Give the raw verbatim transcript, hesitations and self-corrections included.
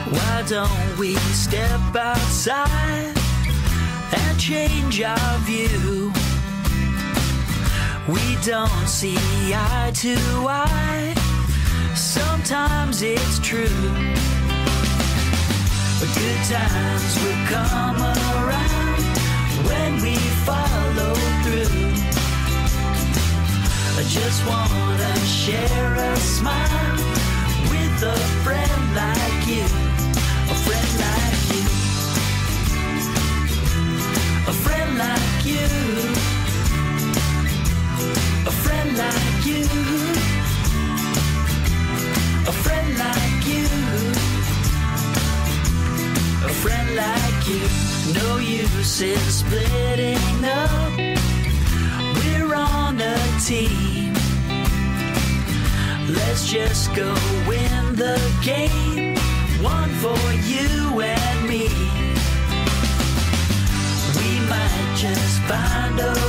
Why don't we step outside and change our view? We don't see eye to eye. Sometimes it's true. But good times will come around when we follow through. I just wanna share a smile with a friend like you. A friend like you. A friend like you. A friend like you. A friend like you. A friend like you. No use in splitting up. We're on a team. Let's just go win the game. One for you and me. We might just find a